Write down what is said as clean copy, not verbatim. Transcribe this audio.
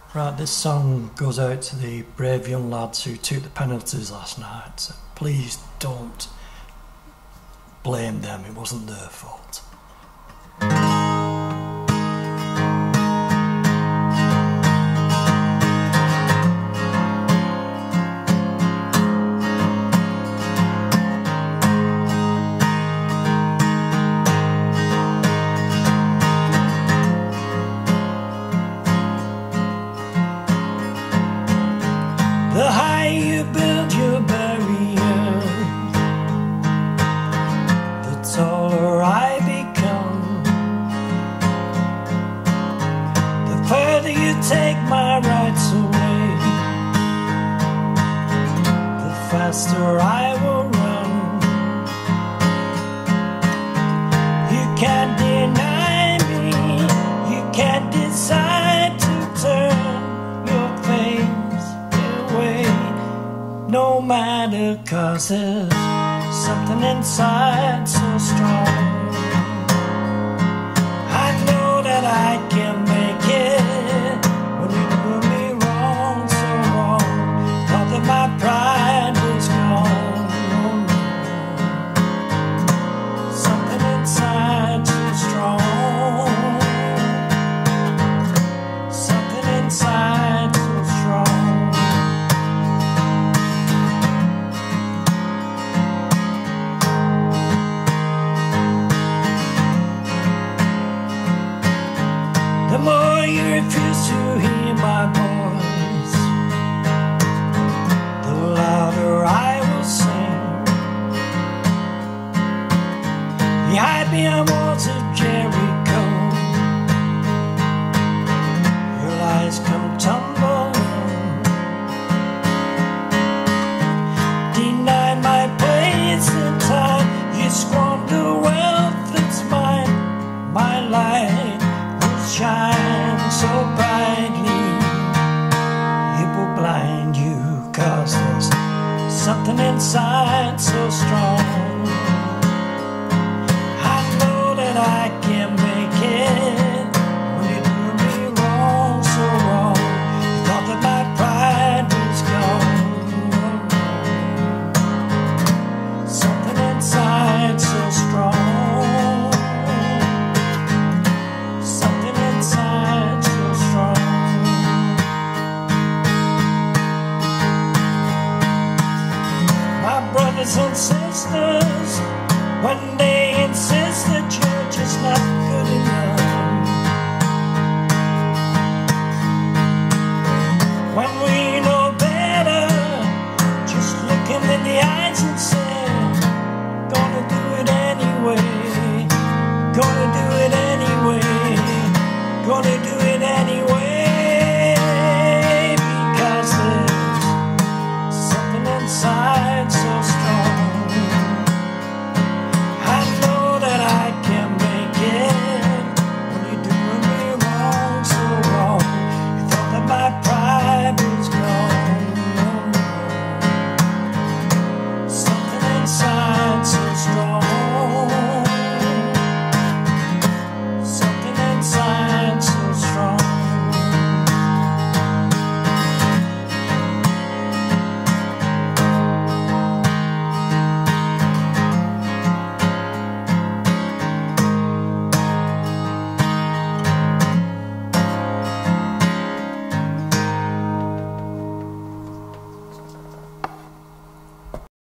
Right, this song goes out to the brave young lads who took the penalties last night. So please don't blame them, it wasn't their fault. The higher you build your barriers, the taller I become. The further you take my rights away, the faster I will run. You can't deny me, you can't decide to turn your face away. No matter, 'cause there's something inside so strong. I know that I can make it when you do me wrong, so wrong. Thought that my pride was gone. Something inside so strong. Something inside so strong. The more you refuse to hear my voice, the louder I will sing. You hide behind walls of Jericho, your lies come tumbling. Deny my place and time, you squander wealth that's mine. My light shine so brightly, it will blind you, 'cause there's something inside so strong.